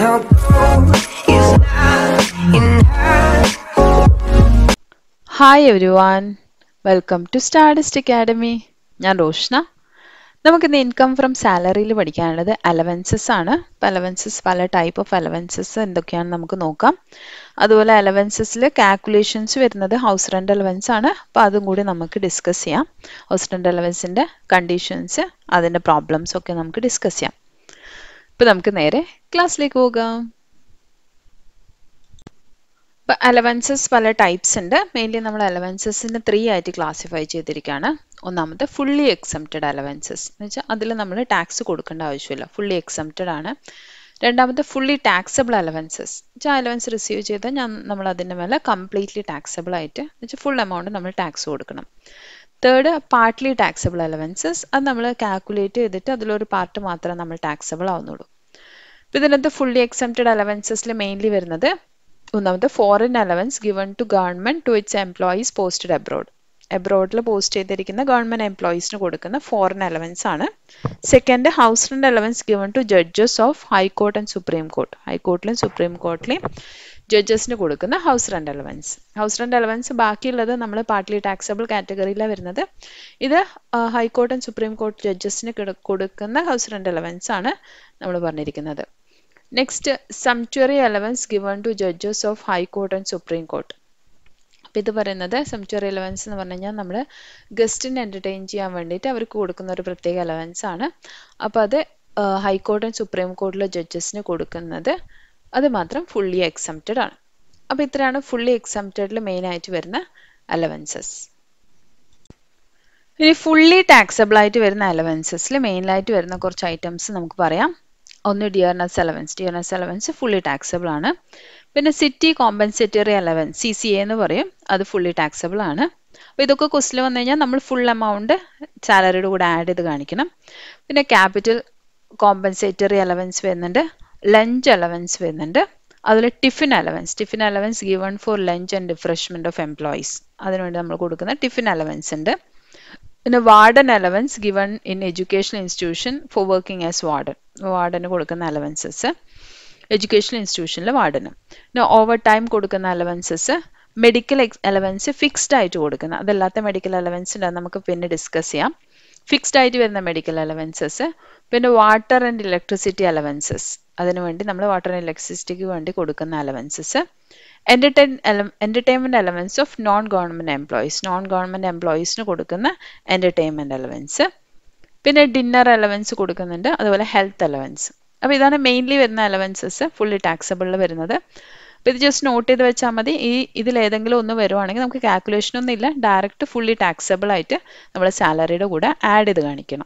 no gold is not enough. Hi everyone, welcome to Stardust Academy. ഞാൻ റോഷ്ന. നമുക്കിന്ന് income from സാലറിയിൽ പഠിക്കാനുള്ളത് allowances ആണ്. അപ്പോൾ അലവൻസസ് പല ടൈപ്പ് ഓഫ് അലവൻസസ് എന്തൊക്കെയാണെന്ന് നമുക്ക് നോക്കാം. അതുപോലെ അലവൻസസിൽ കാൽക്കുലേഷൻസ് വരുന്നത് ഹൗസ് റെൻ്റ് അലവൻസ് ആണ്. അപ്പോൾ അതും കൂടി നമുക്ക് ഡിസ്കസ് ചെയ്യാം. ഹൗസ് റെൻ്റ് അലവൻസിൻ്റെ കണ്ടീഷൻസ്, അതിൻ്റെ പ്രോബ്ലംസ് ഒക്കെ നമുക്ക് ഡിസ്കസ് ചെയ്യാം. ഇപ്പോൾ നമുക്ക് നേരെ ക്ലാസ്സിലേക്ക് പോകാം. ഇപ്പോൾ അലവൻസസ് പല ടൈപ്സ് ഉണ്ട്. മെയിൻലി നമ്മൾ അലവൻസസിന് 3 ആയിട്ട് ക്ലാസിഫൈ ചെയ്തിരിക്കുകയാണ്. ഒന്നാമത്തെ ഫുള്ളി എക്സംപ്റ്റഡ് അലവൻസസ് എന്ന് വെച്ചാൽ അതിൽ നമ്മൾ ടാക്സ് കൊടുക്കേണ്ട ആവശ്യമില്ല, ഫുള്ളി എക്സംപ്റ്റഡ് ആണ്. രണ്ടാമത്തെ ഫുള്ളി ടാക്സബിൾ അലവൻസസ് വെച്ചാൽ അലവൻസ് റിസീവ് ചെയ്താൽ നമ്മൾ അതിൻ്റെ മേലെ കംപ്ലീറ്റ്ലി ടാക്സബിൾ ആയിട്ട് വെച്ചാൽ ഫുൾ എമൗണ്ട് നമ്മൾ ടാക്സ് കൊടുക്കണം. തേർഡ് പാർട്ട്ലി ടാക്സബിൾ അലവൻസസ്, അത് നമ്മൾ കാൽക്കുലേറ്റ് ചെയ്തിട്ട് അതിലൊരു പാർട്ട് മാത്രമേ നമ്മൾ ടാക്സബിൾ ആവുന്നുള്ളൂ. അപ്പോൾ ഇതിനകത്ത് ഫുള്ളി എക്സംപ്റ്റഡ് അലവൻസസിൽ മെയിൻലി വരുന്നത് ഒന്നാമത്തെ foreign allowance given to government to its employees posted abroad. അബ്രോഡിൽ പോസ്റ്റ് ചെയ്തിരിക്കുന്ന ഗവൺമെന്റ് എംപ്ലോയീസിന് കൊടുക്കുന്ന ഫോറിൻ അലവൻസ് ആണ്. Second house rent allowance given to judges of high court and supreme court. ഹൈക്കോർട്ടിലും സുപ്രീം കോർട്ടിലെയും ജഡ്ജസിന് കൊടുക്കുന്ന house rent allowance. House rent allowance ബാക്കിയുള്ളത് നമ്മൾ പാർട്ട്ലി ടാക്സബിൾ കാറ്റഗറിയിലാണ് വരുന്നത്. ഇത് ഹൈക്കോർട്ട് ആൻഡ് സുപ്രീം കോർട്ട് ജഡ്ജസിന് കൊടുക്കുന്ന ഹൗസ് റെന്റ് അലവൻസ് ആണ് നമ്മൾ പറഞ്ഞിരിക്കുന്നത്. Next sumptuary allowance given to judges of high court and supreme court. അപ്പോൾ ഇത് പറയുന്നത് സംച്വറി അലവൻസ് എന്ന് പറഞ്ഞു കഴിഞ്ഞാൽ നമ്മൾ ഗസ്റ്റിനെ എൻ്റർടൈൻ ചെയ്യാൻ വേണ്ടിയിട്ട് അവർക്ക് കൊടുക്കുന്ന ഒരു പ്രത്യേക അലവൻസ് ആണ്. അപ്പോൾ അത് ഹൈക്കോർട്ട് ആൻഡ് സുപ്രീം കോർട്ടിലെ ജഡ്ജസിന് കൊടുക്കുന്നത് അത് മാത്രം ഫുള്ളി എക്സംപ്റ്റഡ് ആണ്. അപ്പോൾ ഇത്രയാണ് ഫുള്ളി എക്സംപ്റ്റഡിൽ മെയിനായിട്ട് വരുന്ന അലവൻസസ്. ഇനി ഫുള്ളി ടാക്സബിൾ ആയിട്ട് വരുന്ന അലവൻസസിൽ മെയിനായിട്ട് വരുന്ന കുറച്ച് ഐറ്റംസ് നമുക്ക് പറയാം. ഒന്ന് dearness allowance. Dearness allowance fully taxable ആണ്. പിന്നെ സിറ്റി കോമ്പൻസേറ്ററി അലവൻസ് CCA എന്ന് പറയും, അത് ഫുള്ളി ടാക്സബിൾ ആണ്. അപ്പോൾ ഇതൊക്കെ ക്വസ്റ്റിൽ വന്നു കഴിഞ്ഞാൽ നമ്മൾ ഫുൾ എമൗണ്ട് സാലറിയുടെ കൂടെ ആഡ് ചെയ്ത് കാണിക്കണം. പിന്നെ ക്യാപിറ്റൽ കോമ്പൻസേറ്ററി അലവൻസ് വരുന്നുണ്ട്, ലഞ്ച് അലവൻസ് വരുന്നുണ്ട്, അതിൽ tiffin allowance. Tiffin allowance given for lunch and refreshment of employees, അതിനുവേണ്ടി നമ്മൾ കൊടുക്കുന്ന ടിഫിൻ അലവൻസ് ഉണ്ട്. പിന്നെ warden allowance given in educational institution for working as warden. വാർഡന് കൊടുക്കുന്ന അലവൻസസ് എഡ്യൂക്കേഷണൽ ഇൻസ്റ്റിറ്റ്യൂഷനിൽ വാർഡന്. പിന്നെ ഓവർ ടൈം കൊടുക്കുന്ന അലവൻസസ്, മെഡിക്കൽ അലവൻസ് ഫിക്സ്ഡ് ആയിട്ട് കൊടുക്കുന്ന, അതല്ലാത്ത മെഡിക്കൽ അലവൻസ് ഉണ്ട്, നമുക്ക് പിന്നെ ഡിസ്കസ് ചെയ്യാം. ഫിക്സ്ഡ് ആയിട്ട് വരുന്ന മെഡിക്കൽ അലവൻസസ്. പിന്നെ വാട്ടർ ആൻഡ് ഇലക്ട്രിസിറ്റി അലവൻസസ്, അതിനുവേണ്ടി നമ്മൾ വാട്ടർ ആൻഡ് ഇലക്ട്രിസിറ്റിക്ക് വേണ്ടി കൊടുക്കുന്ന അലവൻസസ്. Entertainment allowance of non government employees. Non government എംപ്ലോയീസിന് കൊടുക്കുന്ന എന്റർടൈൻമെന്റ് അലവൻസ്. പിന്നെ ഡിന്നർ അലവൻസ് കൊടുക്കുന്നുണ്ട്, അതുപോലെ ഹെൽത്ത് അലവൻസ്. അപ്പോൾ ഇതാണ് മെയിൻലി വരുന്ന അലവൻസസ് ഫുള്ളി ടാക്സബിളിൽ വരുന്നത്. അപ്പോൾ ഇത് ജസ്റ്റ് നോട്ട് ചെയ്ത് വെച്ചാൽ മതി. ഇതിലേതെങ്കിലും ഒന്ന് വരുവാണെങ്കിൽ നമുക്ക് കാൽക്കുലേഷൻ ഒന്നും ഇല്ല, ഡയറക്റ്റ് ഫുള്ളി ടാക്സബിൾ ആയിട്ട് നമ്മൾ സാലറിയുടെ കൂടെ ആഡ് ചെയ്ത് കാണിക്കണം.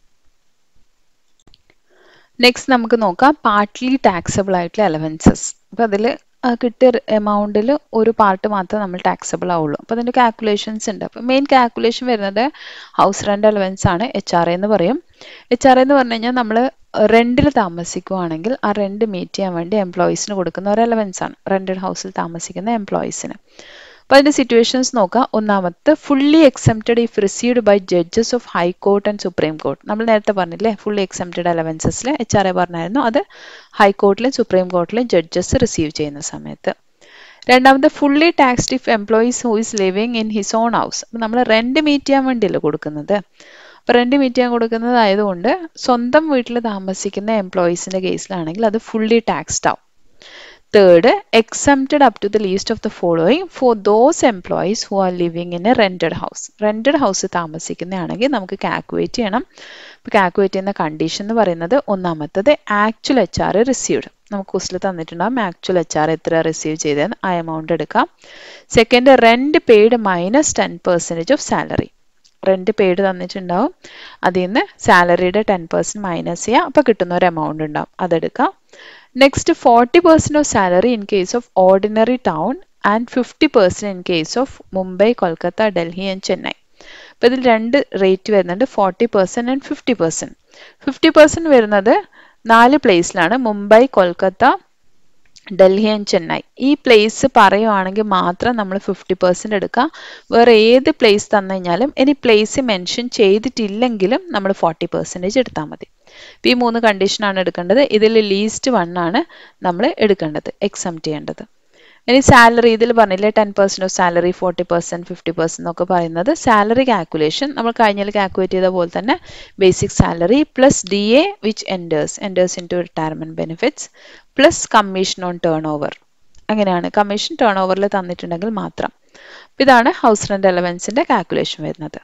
നെക്സ്റ്റ് നമുക്ക് നോക്കാം പാർട്ട്ലി ടാക്സബിൾ ആയിട്ടുള്ള അലവൻസസ്. അപ്പോൾ അതിൽ കിട്ടിയ എമൗണ്ടിൽ ഒരു പാർട്ട് മാത്രമേ നമ്മൾ ടാക്സബിൾ ആവുള്ളൂ. അപ്പോൾ അതിൻ്റെ കാൽക്കുലേഷൻസ് ഉണ്ട്. അപ്പോൾ മെയിൻ കാൽക്കുലേഷൻ വരുന്നത് ഹൗസ് റെൻ്റ് അലവൻസ് ആണ്, HRA എന്ന് പറയും. HRA എന്ന് പറഞ്ഞു കഴിഞ്ഞാൽ നമ്മൾ റെൻറ്റിൽ താമസിക്കുകയാണെങ്കിൽ ആ റെൻറ്റ് മീറ്റ് ചെയ്യാൻ വേണ്ടി എംപ്ലോയീസിന് കൊടുക്കുന്ന ഒരു അലവൻസ് ആണ്, റെൻറ്റഡ് ഹൗസിൽ താമസിക്കുന്ന എംപ്ലോയീസിന്. അപ്പോൾ അതിൻ്റെ സിറ്റുവേഷൻസ് നോക്കാം. ഒന്നാമത്തെ fully exempted if received by judges of high court and supreme court. നമ്മൾ നേരത്തെ പറഞ്ഞില്ലേ ഫുള്ളി എക്സംപ്റ്റഡ് അലവൻസസിൽ HRA പറഞ്ഞായിരുന്നു, അത് ഹൈക്കോർട്ടിലും സുപ്രീം കോർട്ടിലും ജഡ്ജസ് റിസീവ് ചെയ്യുന്ന സമയത്ത്. രണ്ടാമത്തെ fully taxed if employees who is living in his own house. അപ്പോൾ നമ്മൾ റെൻറ്റ് മീറ്റ് ചെയ്യാൻ വേണ്ടിയല്ലേ കൊടുക്കുന്നത്. അപ്പോൾ റെൻറ്റ് മീറ്റ് ചെയ്യാൻ കൊടുക്കുന്നതായതുകൊണ്ട് സ്വന്തം വീട്ടിൽ താമസിക്കുന്ന എംപ്ലോയീസിൻ്റെ കേസിലാണെങ്കിൽ അത് ഫുള്ളി ടാക്സ്ഡ് ആവും. Third, exempted up to the least of the following for those employees who are living in a rented house. rented house താമസിക്കുന്നതാണെങ്കിൽ നമുക്ക് കാൽക്കുലേറ്റ് ചെയ്യണം. ഇപ്പോൾ കാൽക്കുലേറ്റ് ചെയ്യുന്ന കണ്ടീഷൻ എന്ന് പറയുന്നത് ഒന്നാമത്തത് ആക്ച്വൽ HRA റിസീവ്ഡ്. നമുക്ക് ക്വസ്റ്റിൽ തന്നിട്ടുണ്ടാകും ആക്ച്വൽ HRA എത്ര റിസീവ് ചെയ്തതെന്ന്, ആ എമൗണ്ട് എടുക്കാം. Second, rent paid minus 10% of salary. Rent paid തന്നിട്ടുണ്ടാവും, അതിൽ നിന്ന് സാലറിയുടെ 10% മൈനസ് ചെയ്യുക, അപ്പോൾ കിട്ടുന്ന ഒരു എമൗണ്ട് ഉണ്ടാവും, അതെടുക്കാം. Next 40% of salary in case of ordinary town and 50% in case of Mumbai, Kolkata, Delhi and Chennai. അപ്പോൾ ഇതിൽ രണ്ട് റേറ്റ് വരുന്നുണ്ട്, 40% ആൻഡ് 50%. 50% വരുന്നത് 4 പ്ലേസിലാണ്, മുംബൈ, കൊൽക്കത്ത, ഡൽഹി ആൻഡ് ചെന്നൈ ഈ പ്ലേസ് പറയുവാണെങ്കിൽ മാത്രം നമ്മൾ 50% എടുക്കുക. വേറെ ഏത് പ്ലേസ് തന്നു കഴിഞ്ഞാലും ഇനി പ്ലേസ് മെൻഷൻ ചെയ്തിട്ടില്ലെങ്കിലും നമ്മൾ 40% എടുത്താൽ മതി. ഈ 3 കണ്ടീഷനാണ് എടുക്കേണ്ടത്. ഇതിൽ ലീസ്റ്റ് 1 ആണ് നമ്മൾ എടുക്കേണ്ടത്, എക്സംപ്റ്റ് ചെയ്യേണ്ടത്. ഇനി സാലറി ഇതിൽ പറഞ്ഞില്ലേ 10% ഓഫ് സാലറി, 40%, 50% എന്നൊക്കെ പറയുന്നത് സാലറി കാൽക്കുലേഷൻ നമ്മൾ കഴിഞ്ഞാൽ കാൽക്കുലേറ്റ് ചെയ്ത പോലെ തന്നെ basic salary plus DA which enters in to retirement benefits plus commission on turn over. അങ്ങനെയാണ് കമ്മീഷൻ ടേൺ ഓവറിൽ തന്നിട്ടുണ്ടെങ്കിൽ മാത്രം. ഇതാണ് ഹൗസ് റെന്റ് അലവൻസിന്റെ കാൽക്കുലേഷൻ വരുന്നത്.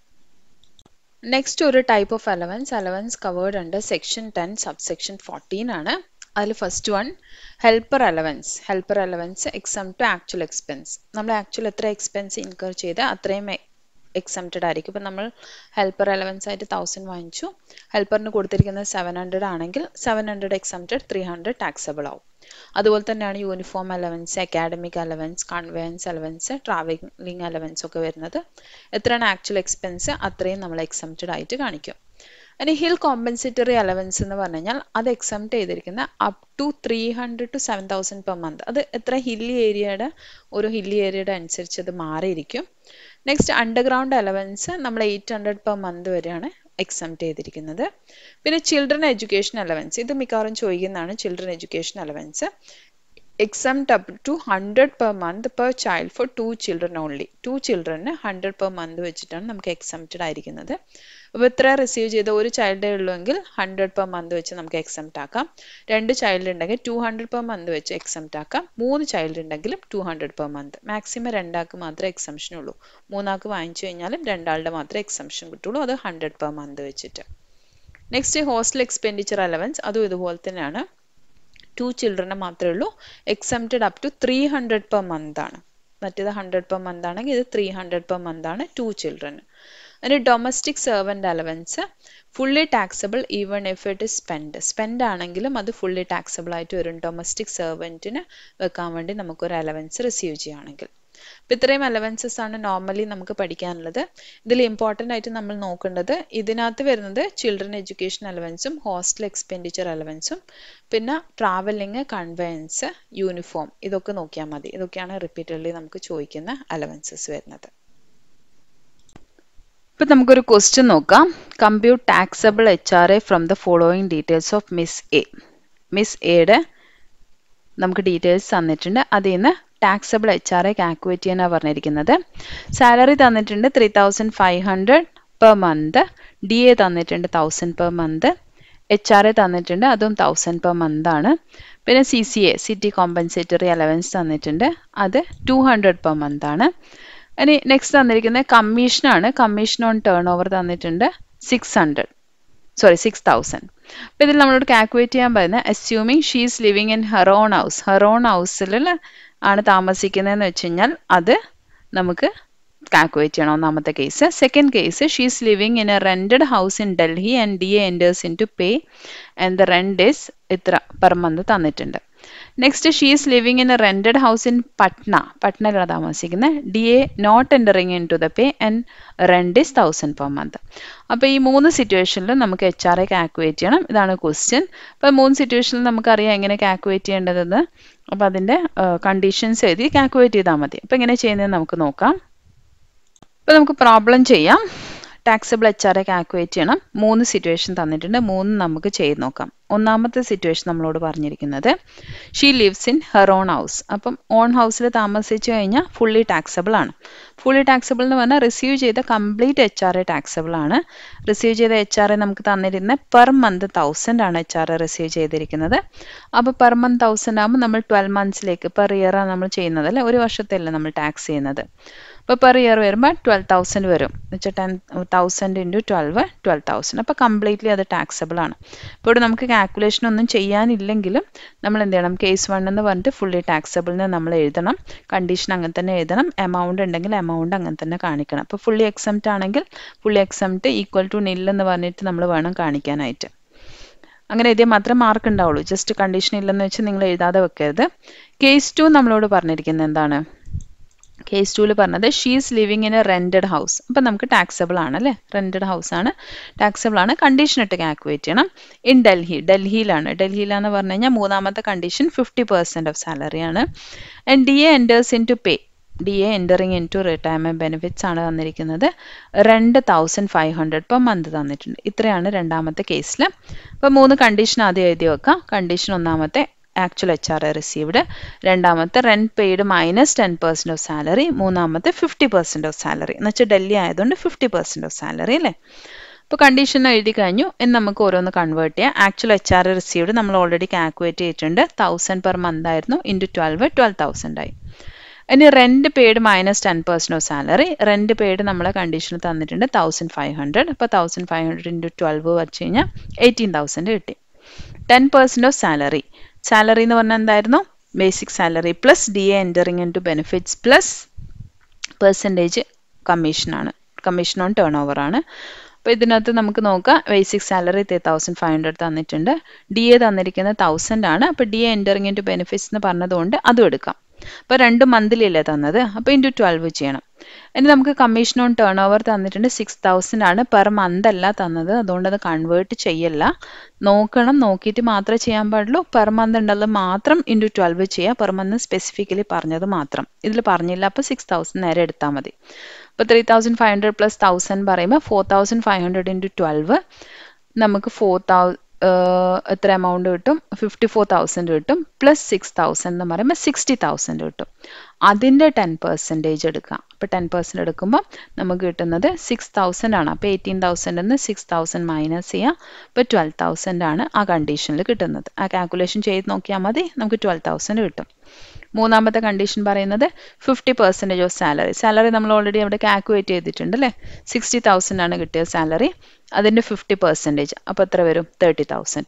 നെക്സ്റ്റ് ഒരു type of allowance covered under section 10 subsection 14 ആണ്. അതിൽ first one helper allowance exempt to actual expense. നമ്മൾ ആക്ച്വൽ എത്ര എക്സ്പെൻസ് ഇൻകർ ചെയ്ത് അത്രയും എക്സംപ്റ്റഡ് ആയിരിക്കും. ഇപ്പം നമ്മൾ ഹെൽപ്പർ അലവൻസ് ആയിട്ട് 1000 വാങ്ങിച്ചു, ഹെൽപ്പറിന് കൊടുത്തിരിക്കുന്നത് 700 ആണെങ്കിൽ 700 എക്സംപ്റ്റഡ്, 300 ടാക്സബിൾ ആവും. അതുപോലെ തന്നെയാണ് uniform allowance, academic allowance, conveyance allowance, travelling allowance ഒക്കെ വരുന്നത്. എത്രയാണ് ആക്ച്വൽ എക്സ്പെൻസ് അത്രയും നമ്മൾ എക്സംപ്റ്റഡ് ആയിട്ട് കാണിക്കും. ഇനി ഹിൽ കോമ്പൻസേറ്ററി അലവൻസ് എന്ന് പറഞ്ഞു കഴിഞ്ഞാൽ അത് എക്സംപ്റ്റ് ചെയ്തിരിക്കുന്ന up to 300 to 7000 per month. അത് എത്ര ഹില്ലി ഏരിയയുടെ അനുസരിച്ച് അത് മാറിയിരിക്കും. നെക്സ്റ്റ് അണ്ടർഗ്രൗണ്ട് അലവൻസ് നമ്മൾ 800 പെർ മന്ത് വരെയാണ് എക്സംപ്റ്റ് ചെയ്തിരിക്കുന്നത്. പിന്നെ ചിൽഡ്രൻ എഡ്യൂക്കേഷൻ അലവൻസ്, ഇത് മിക്കവാറും ചോദിക്കുന്നതാണ്. Children education allowance exempt up to 100 per month per child for 2 children only. 2 children 100 per month വെച്ചിട്ടാണ് നമുക്ക് എക്സംപ്റ്റഡ് ആയിരിക്കുന്നത്. അപ്പോൾ ഇത്ര റിസീവ് ചെയ്ത ഒരു ചൈൽഡേ ഉള്ളൂവെങ്കിൽ 100 per month വെച്ച് നമുക്ക് എക്സംപ്റ്റ് ആക്കാം. 2 ചൈൽഡ് ഉണ്ടെങ്കിൽ 200 per month വെച്ച് എക്സംപ്റ്റ് ആക്കാം. 3 ചൈൽഡ് ഉണ്ടെങ്കിലും 200 per month. മാക്സിമം 2 ആൾക്ക് മാത്രമേ എക്സംപ്ഷൻ ഉള്ളൂ. 3 ആൾക്ക് വാങ്ങിച്ചു കഴിഞ്ഞാലും 2 ആളുടെ മാത്രമേ എക്സംപ്ഷൻ കിട്ടുള്ളൂ. അത് 100 per month വെച്ചിട്ട്. നെക്സ്റ്റ് ഹോസ്റ്റൽ എക്സ്പെൻഡിച്ചർ അലവൻസ്, അതും ഇതുപോലെ തന്നെയാണ്. 2 ചിൽഡ്രനെ മാത്രമേ ഉള്ളൂ. Exempted up to 300 per month ആണ്. മറ്റേത് 100 per month ആണെങ്കിൽ ഇത് 300 per month ആണ് 2 ചിൽഡ്രന്. അതിന് domestic servant allowance fully taxable even if it is spend ആണെങ്കിലും അത് ഫുള്ളി ടാക്സബിൾ ആയിട്ട് വരും. ഡൊമസ്റ്റിക് സെർവൻറ്റിന് വെക്കാൻ വേണ്ടി നമുക്കൊരു അലവൻസ് റിസീവ് ചെയ്യുകയാണെങ്കിൽ. അപ്പം ഇത്രയും അലവൻസസ് ആണ് നോർമലി നമുക്ക് പഠിക്കാനുള്ളത്. ഇതിൽ ഇമ്പോർട്ടൻ്റ് ആയിട്ട് നമ്മൾ നോക്കേണ്ടത് ഇതിനകത്ത് വരുന്നത് ചിൽഡ്രൻ എഡ്യൂക്കേഷൻ അലവൻസും ഹോസ്റ്റൽ എക്സ്പെൻഡിച്ചർ അലവൻസും പിന്നെ ട്രാവലിംഗ്, കൺവെയൻസ്, യൂണിഫോം ഇതൊക്കെ നോക്കിയാൽ മതി. ഇതൊക്കെയാണ് റിപ്പീറ്റഡ്ലി നമുക്ക് ചോദിക്കുന്ന അലവൻസസ് വരുന്നത്. ഇപ്പം നമുക്കൊരു ക്വസ്റ്റ്യൻ നോക്കാം. Compute taxable HRA from the following details of miss A. Miss എയുടെ നമുക്ക് ഡീറ്റെയിൽസ് തന്നിട്ടുണ്ട്. അതിൽ നിന്ന് ടാക്സബിൾ HRA കാൽക്കുലേറ്റ് ചെയ്യാനാണ് പറഞ്ഞിരിക്കുന്നത്. സാലറി തന്നിട്ടുണ്ട് 3500 per month, DA തന്നിട്ടുണ്ട് 1000 per month, HRA തന്നിട്ടുണ്ട് അതും 1000 per month ആണ്. പിന്നെ CCA സിറ്റി കോമ്പൻസേറ്ററി അലവൻസ് തന്നിട്ടുണ്ട്, അത് 200 per month ആണ്. ഇനി നെക്സ്റ്റ് തന്നിരിക്കുന്നത് കമ്മീഷനാണ്. കമ്മീഷൻ ഓൺ ടേൺ ഓവർ തന്നിട്ടുണ്ട് 6000. അപ്പോൾ ഇതിൽ നമ്മളോട് കാൽക്കുലേറ്റ് ചെയ്യാൻ പറയുന്നത് assuming she is living in her own house. Her own ഹൗസിൽ ആണ് താമസിക്കുന്നതെന്ന് വെച്ച് കഴിഞ്ഞാൽ അത് നമുക്ക് കാൽക്കുലേറ്റ് ചെയ്യണം, ഒന്നാമത്തെ case. Second case she is living in a rented house in Delhi and DA enters in to pay and the rent is ഇത്ര per month തന്നിട്ടുണ്ട്. Next she is living in a rented house in പട്നയിലാണ് താമസിക്കുന്നത്. DA not entering in to the pay and rent is 1000 per month. അപ്പോൾ ഈ 3 സിറ്റുവേഷനിലും നമുക്ക് HRA calculate ചെയ്യണം. ഇതാണ് question. അപ്പോൾ 3 സിറ്റുവേഷനിൽ നമുക്കറിയാം എങ്ങനെ കാൽക്കുലേറ്റ് ചെയ്യേണ്ടതെന്ന്. അപ്പോൾ അതിൻ്റെ കണ്ടീഷൻസ് എഴുതി കാൽക്കുലേറ്റ് ചെയ്താൽ മതി. അപ്പോൾ എങ്ങനെ ചെയ്യുന്നത് നമുക്ക് നോക്കാം. അപ്പോൾ നമുക്ക് പ്രോബ്ലം ചെയ്യാം. ടാക്സബിൾ HRA കാൽക്കുലേറ്റ് ചെയ്യണം. 3 സിറ്റുവേഷൻ തന്നിട്ടുണ്ട്. 3 നമുക്ക് ചെയ്ത് നോക്കാം. ഒന്നാമത്തെ സിറ്റുവേഷൻ നമ്മളോട് പറഞ്ഞിരിക്കുന്നത് she lives in her own house. അപ്പം ഓൺ ഹൗസിൽ താമസിച്ചു കഴിഞ്ഞാൽ ഫുള്ളി ടാക്സബിൾ ആണ്. ഫുള്ളി ടാക്സബിൾ എന്ന് പറഞ്ഞാൽ റിസീവ് ചെയ്ത കംപ്ലീറ്റ് HRA ടാക്സബിൾ ആണ്. റിസീവ് ചെയ്ത HRA നമുക്ക് തന്നിരുന്ന പെർ മന്ത് 1000 ആണ് HRA റിസീവ് ചെയ്തിരിക്കുന്നത്. അപ്പോൾ പെർ മന്ത് 1000 ആകുമ്പോൾ നമ്മൾ 12 മന്ത്സിലേക്ക് പെർ ഇയർ ആണ് നമ്മൾ ചെയ്യുന്നത് അല്ലേ, ഒരു വർഷത്തെയല്ല നമ്മൾ ടാക്സ് ചെയ്യുന്നത്. അപ്പോൾ പെർ ഇയർ വരുമ്പോൾ 12,000 വരും. വെച്ചാൽ 10,000 × 12 12,000. അപ്പോൾ കംപ്ലീറ്റ്ലി അത് ടാക്സബിൾ ആണ്. ഇപ്പോൾ ഇവിടെ നമുക്ക് കാൽക്കുലേഷൻ ഒന്നും ചെയ്യാനില്ലെങ്കിലും നമ്മൾ എന്ത് ചെയ്യണം, കേസ് 1 എന്ന് പറഞ്ഞിട്ട് ഫുള്ളി ടാക്സബിളിന് നമ്മൾ എഴുതണം. കണ്ടീഷൻ അങ്ങനെ തന്നെ എഴുതണം. എമൗണ്ട് ഉണ്ടെങ്കിൽ എമൗണ്ട് അങ്ങനെ തന്നെ കാണിക്കണം. അപ്പോൾ ഫുള്ളി എക്സംപ്റ്റ് ആണെങ്കിൽ fully exempt equal to nil എന്ന് പറഞ്ഞിട്ട് നമ്മൾ വേണം കാണിക്കാനായിട്ട്. അങ്ങനെ എഴുതിയാൽ മാത്രമേ മാർക്ക് ഉണ്ടാവുള്ളൂ. ജസ്റ്റ് കണ്ടീഷൻ ഇല്ലെന്ന് വെച്ച് നിങ്ങൾ എഴുതാതെ വെക്കരുത്. കേസ് 2 നമ്മളോട് പറഞ്ഞിരിക്കുന്നത് എന്താണ്, കേസ് 2 പറഞ്ഞത് she's living in a rented house. അപ്പം നമുക്ക് ടാക്സബിൾ ആണ് അല്ലേ, റെന്റഡ് ഹൗസ് ആണ്, ടാക്സബിൾ ആണ്. കണ്ടീഷൻ ഇട്ട് കാൽക്കുലേറ്റ് ചെയ്യണം. ഇൻ ഡൽഹിയിലാന്ന് പറഞ്ഞു കഴിഞ്ഞാൽ മൂന്നാമത്തെ കണ്ടീഷൻ 50% ഓഫ് സാലറി ആണ്. And D A enters in to pay, D A entering in to retirement benefits ആണ് തന്നിരിക്കുന്നത്. 2500 പെർ മന്ത് തന്നിട്ടുണ്ട്. ഇത്രയാണ് രണ്ടാമത്തെ കേസിൽ. അപ്പോൾ 3 കണ്ടീഷൻ ആദ്യം എഴുതി വെക്കാം. കണ്ടീഷൻ ഒന്നാമത്തെ ആക്ച്വൽ HRA റിസീവ്ഡ്, രണ്ടാമത്തെ rent paid minus 10% of salary, മൂന്നാമത്തെ 50% ഓഫ് സാലറി എന്ന് വെച്ചാൽ ഡൽഹി ആയതുകൊണ്ട് 50% ഓഫ് സാലറി അല്ലേ. അപ്പോൾ കണ്ടീഷൻ എഴുതി കഴിഞ്ഞു. ഇനി നമുക്ക് ഓരോന്ന് കൺവേർട്ട് ചെയ്യാം. ആക്ച്വൽ HRA റിസീവ്ഡ് നമ്മൾ ഓൾറെഡി കാൽക്കുലേറ്റ് ചെയ്തിട്ടുണ്ട്. 1000 പെർ മന്ത് ആയിരുന്നു, ഇൻറ്റു 12,000 ആയി. ഇനി rent paid minus 10% of salary, rent paid നമ്മളെ കണ്ടീഷനിൽ തന്നിട്ടുണ്ട് 1500. അപ്പോൾ 1500 ഇൻറ്റു 12 വെച്ച് കഴിഞ്ഞാൽ 18,000 കിട്ടി. 10% ഓഫ് സാലറി, സാലറി എന്ന് പറഞ്ഞാൽ എന്തായിരുന്നു, basic salary plus D A entering in to benefits plus percentage കമ്മീഷനാണ്, കമ്മീഷൻ ഓൺ ടേൺ ഓവർ ആണ്. അപ്പോൾ ഇതിനകത്ത് നമുക്ക് നോക്കാം. ബേസിക് സാലറി 3500 തന്നിട്ടുണ്ട്, ഡി എ തന്നിരിക്കുന്നത് 1000 ആണ്. അപ്പോൾ D A entering in to benefits എന്ന് പറഞ്ഞതുകൊണ്ട് അതും എടുക്കാം. അപ്പോൾ 2 മന്ത്ലിയല്ലേ തന്നത്, അപ്പോൾ ഇൻറ്റു 12 ചെയ്യണം. ഇനി നമുക്ക് കമ്മീഷൻ ഓൺ ടേൺ ഓവർ തന്നിട്ടുണ്ട് 6000 ആണ്, പെർ മന്ത് അല്ല തന്നത്, അതുകൊണ്ട് അത് കൺവേർട്ട് ചെയ്യല്ല. നോക്കണം, നോക്കിയിട്ട് മാത്രമേ ചെയ്യാൻ പാടുള്ളൂ. പെർ മന്ത് ഉള്ളത് മാത്രം ഇൻറ്റു 12 ചെയ്യുക, പെർ മന്ത് സ്പെസിഫിക്കലി പറഞ്ഞത് മാത്രം, ഇതിൽ പറഞ്ഞില്ല. അപ്പോൾ 6000 നേരെ എടുത്താൽ മതി. അപ്പോൾ 3500 പ്ലസ് 1000 പറയുമ്പോൾ 4500 ഇൻറ്റു 12 നമുക്ക് എത്ര എമൗണ്ട് കിട്ടും, 54,000 കിട്ടും. പ്ലസ് 6000 എന്ന് പറയുമ്പോൾ 60,000 കിട്ടും. അതിൻ്റെ 10% എടുക്കാം. അപ്പോൾ 10% എടുക്കുമ്പോൾ നമുക്ക് കിട്ടുന്നത് 6000 ആണ്. അപ്പോൾ 18,000 എന്ന് 6000 മൈനസ് ചെയ്യാം. അപ്പോൾ 12,000 ആണ് ആ കണ്ടീഷനിൽ കിട്ടുന്നത്. ആ കാൽക്കുലേഷൻ ചെയ്ത് നോക്കിയാൽ മതി, നമുക്ക് 12,000 കിട്ടും. മൂന്നാമത്തെ കണ്ടീഷൻ പറയുന്നത് 50% ഓഫ് സാലറി, സാലറി നമ്മൾ ഓൾറെഡി അവിടെ കാൽക്കുലേറ്റ് ചെയ്തിട്ടുണ്ട് അല്ലേ. 60,000 ആണ് കിട്ടിയ സാലറി, അതിൻ്റെ 50%, അപ്പോൾ എത്ര വരും, 30,000.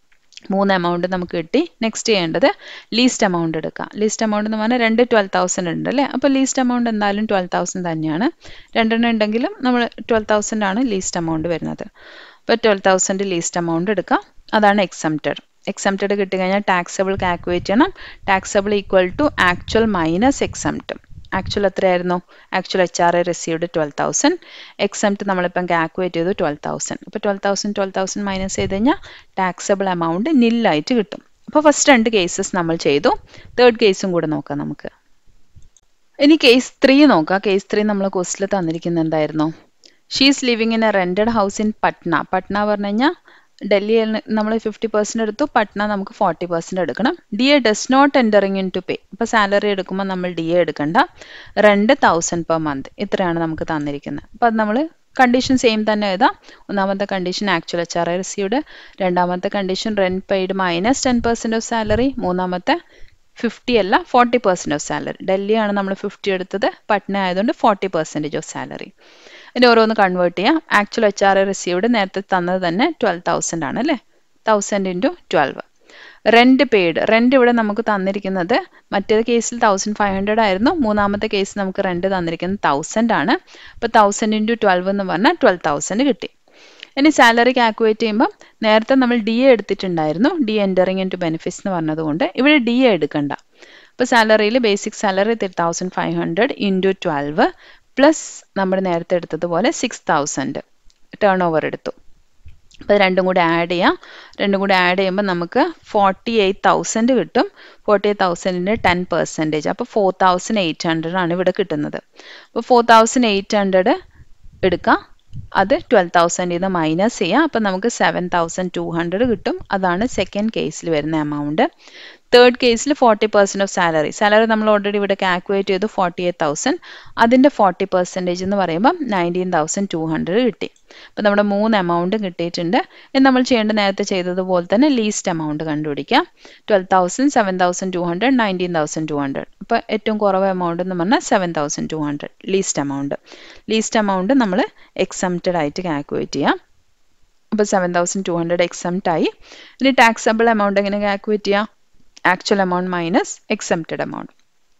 3 എമൗണ്ട് നമുക്ക് കിട്ടി. നെക്സ്റ്റ് ചെയ്യേണ്ടത് ലീസ്റ്റ് എമൗണ്ട് എടുക്കാം. ലീസ്റ്റ് എമൗണ്ട് എന്ന് പറഞ്ഞാൽ 12,000 ഉണ്ട് അല്ലേ. അപ്പോൾ ലീസ്റ്റ് എമൗണ്ട് എന്തായാലും 12,000 തന്നെയാണ്. 2 ഉണ്ടെങ്കിലും നമ്മൾ 12,000 ആണ് ലീസ്റ്റ് എമൗണ്ട് വരുന്നത്. അപ്പോൾ 12,000 ലീസ്റ്റ് എമൗണ്ട് എടുക്കാം. അതാണ് എക്സംപ്റ്റഡ്. എക്സംപ്റ്റഡ് കിട്ടിക്കഴിഞ്ഞാൽ ടാക്സബിൾ കാൽക്കുലേറ്റ് ചെയ്യണം. Taxable equal to actual minus exempt. Actual എത്രയായിരുന്നു, ആക്ച്വൽ HRA റിസീവ്ഡ് 12,000, എക്സംപ്റ്റ് നമ്മളിപ്പം കാൽക്കുലേറ്റ് ചെയ്തു 12,000. അപ്പോൾ 12,000 മൈനസ് ചെയ്ത് കഴിഞ്ഞാൽ ടാക്സബിൾ എമൗണ്ട് നില്ലായിട്ട് കിട്ടും. അപ്പോൾ ഫസ്റ്റ് 2 കേസസ് നമ്മൾ ചെയ്തു. തേർഡ് കേസും കൂടെ നോക്കാം നമുക്ക്. ഇനി കേസ് 3 നോക്കാം. കേസ് 3 നമ്മൾ ക്വസ്റ്റിൽ തന്നിരിക്കുന്നത് എന്തായിരുന്നു, she's living in a rented house in Patna. Patna പറഞ്ഞു കഴിഞ്ഞാൽ ഡൽഹിയിൽ നമ്മൾ 50% എടുത്തു, പട്ന നമുക്ക് 40% എടുക്കണം. D A does not entering in to pay. ഇപ്പോൾ സാലറി എടുക്കുമ്പോൾ നമ്മൾ ഡി എ എടുക്കണ്ട. റെന്റ് 1000 പെർ മന്ത്, ഇത്രയാണ് നമുക്ക് തന്നിരിക്കുന്നത്. അപ്പോൾ അത് നമ്മൾ കണ്ടീഷൻ സെയിം തന്നെ എഴുതാം. ഒന്നാമത്തെ കണ്ടീഷൻ ആക്ച്വൽ HRA റിസീവ്ഡ്, രണ്ടാമത്തെ condition rent paid minus 10% of salary, മൂന്നാമത്തെ 50 അല്ല 40% ഓഫ് സാലറി. ഡൽഹിയാണ് നമ്മൾ 50 എടുത്തത്, പട്ന ആയതുകൊണ്ട് 40% ഓഫ് സാലറി. ഇതിൻ്റെ ഓരോന്ന് കൺവേർട്ട് ചെയ്യാം. ആക്ച്വൽ HRA റിസീവ്ഡ് നേരത്തെ തന്നത് തന്നെ 12,000 ആണ് അല്ലേ. 1000 ഇൻറ്റു 12. റെന്റ് പെയ്ഡ്, റെന്റ് ഇവിടെ നമുക്ക് തന്നിരിക്കുന്നത് മറ്റേ കേസിൽ 1500 ആയിരുന്നു. മൂന്നാമത്തെ കേസ് നമുക്ക് റെന്റ് തന്നിരിക്കുന്നത് 1000 ആണ്. അപ്പോൾ 1000 ഇൻറ്റു 12 എന്ന് പറഞ്ഞാൽ 12,000 കിട്ടി. ഇനി സാലറി കാൽക്കുലേറ്റ് ചെയ്യുമ്പോൾ നേരത്തെ നമ്മൾ ഡി എ എടുത്തിട്ടുണ്ടായിരുന്നു, D entering in to benefits എന്ന് പറഞ്ഞതുകൊണ്ട് ഇവിടെ ഡി എ എടുക്കണ്ട. അപ്പോൾ സാലറിയിൽ ബേസിക് സാലറി 3500 ഇൻറ്റു 12 പ്ലസ് നമ്മൾ നേരത്തെ എടുത്തതുപോലെ 6000 ടേൺ ഓവർ എടുത്തു. അപ്പോൾ രണ്ടും കൂടി ആഡ് ചെയ്യാം. രണ്ടും കൂടി ആഡ് ചെയ്യുമ്പോൾ നമുക്ക് 48,000 കിട്ടും. 48,000ൻ്റെ 10%, അപ്പോൾ 4,800 ആണ് ഇവിടെ കിട്ടുന്നത്. അപ്പോൾ 4,800 എടുക്കാം, അത് 12,000 ഇത് മൈനസ് ചെയ്യാം. അപ്പം നമുക്ക് 7,200 കിട്ടും. അതാണ് സെക്കൻഡ് കേസിൽ വരുന്ന എമൗണ്ട്. തേർഡ് കേസിൽ 40% ഓഫ് സാലറി, സാലറി നമ്മൾ ഓൾറെഡി ഇവിടെ കാൽക്കുലേറ്റ് ചെയ്തു 48,000, അതിൻ്റെ 40% എന്ന് പറയുമ്പോൾ 19,200 കിട്ടി. അപ്പം നമ്മുടെ 3 എമൗണ്ടും കിട്ടിയിട്ടുണ്ട്. ഇനി നമ്മൾ ചെയ്യേണ്ട നേരത്തെ ചെയ്തതുപോലെ തന്നെ ലീസ്റ്റ് എമൗണ്ട് കണ്ടുപിടിക്കാം. 12,000, 7,200, 19,200. അപ്പോൾ ഏറ്റവും കുറവ് എമൗണ്ട് എന്ന് പറഞ്ഞാൽ 7,200 ലീസ്റ്റ് എമൗണ്ട്. ലീസ്റ്റ് എമൗണ്ട് നമ്മൾ എക്സംപ്റ്റഡ് ആയിട്ട് കാൽക്കുലേറ്റ് ചെയ്യാം. അപ്പോൾ 7,200 എക്സംപ്റ്റ് ആയി. ഇനി ടാക്സബിൾ എമൗണ്ട് എങ്ങനെ കാൽക്കുലേറ്റ് ചെയ്യാം, actual amount minus exempted amount.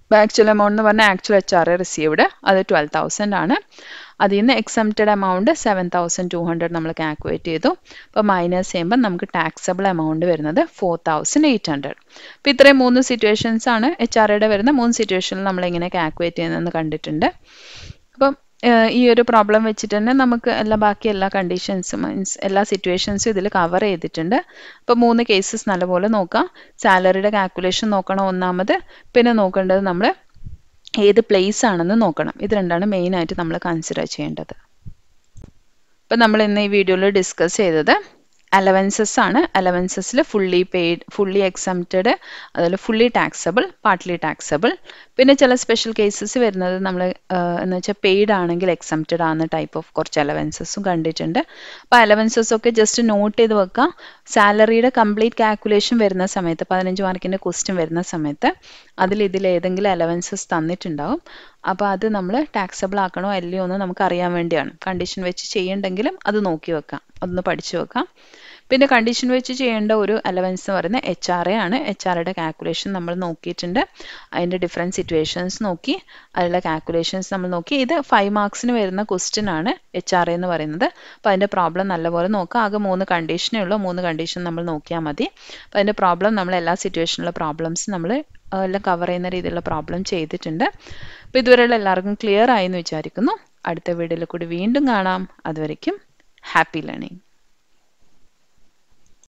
Actual amount എന്ന് പറഞ്ഞാൽ ആക്ച്വൽ HRA റിസീവ്ഡ് അത് 12,000 ആണ്. അതിൽ നിന്ന് എക്സംപ്റ്റഡ് എമൗണ്ട് 7,200 നമ്മൾ കാൽക്കുലേറ്റ് ചെയ്തു. അപ്പോൾ മൈനസ് ചെയ്യുമ്പോൾ നമുക്ക് ടാക്സബിൾ എമൗണ്ട് വരുന്നത് 4,800. അപ്പോൾ ഇത്രയും 3 സിറ്റുവേഷൻസ് ആണ് HRAയുടെ വരുന്ന 3 സിറ്റുവേഷനിൽ നമ്മൾ എങ്ങനെ കാൽക്കുലേറ്റ് ചെയ്യുന്നതെന്ന് കണ്ടിട്ടുണ്ട്. അപ്പം ഈ ഒരു പ്രോബ്ലം വെച്ചിട്ട് തന്നെ നമുക്ക് ബാക്കി എല്ലാ കണ്ടീഷൻസും മീൻസ് എല്ലാ സിറ്റുവേഷൻസും ഇതിൽ കവർ ചെയ്തിട്ടുണ്ട്. അപ്പോൾ 3 കേസസ് നല്ലപോലെ നോക്കാം. സാലറിയുടെ കാൽക്കുലേഷൻ നോക്കണം ഒന്നാമത്, പിന്നെ നോക്കേണ്ടത് നമ്മൾ ഏത് പ്ലേസ് ആണെന്ന് നോക്കണം. ഇത് രണ്ടാണ് മെയിനായിട്ട് നമ്മൾ കൺസിഡർ ചെയ്യേണ്ടത്. ഇപ്പം നമ്മൾ ഇന്ന് ഈ വീഡിയോയിൽ ഡിസ്കസ് ചെയ്തത് അലവൻസസ് ആണ്. അലവൻസസിൽ ഫുള്ളി പെയ്ഡ്, ഫുള്ളി എക്സംപ്റ്റഡ്, അതുപോലെ ഫുള്ളി ടാക്സബിൾ, പാർട്ട്ലി ടാക്സബിൾ, പിന്നെ ചില സ്പെഷ്യൽ കേസസ് വരുന്നത് നമ്മൾ എന്ന് വെച്ചാൽ പെയ്ഡ് ആണെങ്കിൽ എക്സംപ്റ്റഡ് ആകുന്ന ടൈപ്പ് ഓഫ് കുറച്ച് അലവൻസസും കണ്ടിട്ടുണ്ട്. അപ്പോൾ അലവൻസസ് ഒക്കെ ജസ്റ്റ് നോട്ട് ചെയ്ത് വെക്കാം. സാലറിയുടെ കംപ്ലീറ്റ് കാൽക്കുലേഷൻ വരുന്ന സമയത്ത് 15 മാർക്കിൻ്റെ ക്വസ്റ്റ്യൻ വരുന്ന സമയത്ത് ഇതിൽ ഏതെങ്കിലും അലവൻസസ് തന്നിട്ടുണ്ടാവും. അപ്പോൾ അത് നമ്മൾ ടാക്സബിൾ ആക്കണോ അല്ലയോ എന്ന് നമുക്ക് അറിയാൻ വേണ്ടിയാണ്. കണ്ടീഷൻ വെച്ച് ചെയ്യണ്ടെങ്കിലും അത് നോക്കി വെക്കാം, അതൊന്ന് പഠിച്ചു വെക്കാം. പിന്നെ കണ്ടീഷൻ വെച്ച് ചെയ്യേണ്ട ഒരു അലവൻസ് എന്ന് പറയുന്നത് HRA ആണ്. HRAയുടെ കാൽക്കുലേഷൻ നമ്മൾ നോക്കിയിട്ടുണ്ട്. അതിൻ്റെ ഡിഫറെൻറ്റ് സിറ്റുവേഷൻസ് നോക്കി, അതിലുള്ള കാൽക്കുലേഷൻസ് നമ്മൾ നോക്കി. ഇത് 5 മാർക്സിന് വരുന്ന ക്വസ്റ്റ്യൻ ആണ് HRA എന്ന് പറയുന്നത്. അപ്പോൾ അതിൻ്റെ പ്രോബ്ലം നല്ലപോലെ നോക്കുക. ആകെ 3 കണ്ടീഷനേ ഉള്ളൂ. 3 കണ്ടീഷൻ നമ്മൾ നോക്കിയാൽ മതി. അപ്പോൾ അതിൻ്റെ പ്രോബ്ലം നമ്മൾ എല്ലാ സിറ്റുവേഷനിലുള്ള പ്രോബ്ലംസ് നമ്മൾ എല്ലാം കവർ ചെയ്യുന്ന രീതിയിലുള്ള പ്രോബ്ലം ചെയ്തിട്ടുണ്ട്. അപ്പോൾ ഇതുവരെയുള്ള എല്ലാവർക്കും ക്ലിയർ ആയി എന്ന് വിചാരിക്കുന്നു. അടുത്ത വീഡിയോയിൽ കൂടി വീണ്ടും കാണാം. അതുവരയ്ക്കും ഹാപ്പി ലേണിംഗ്.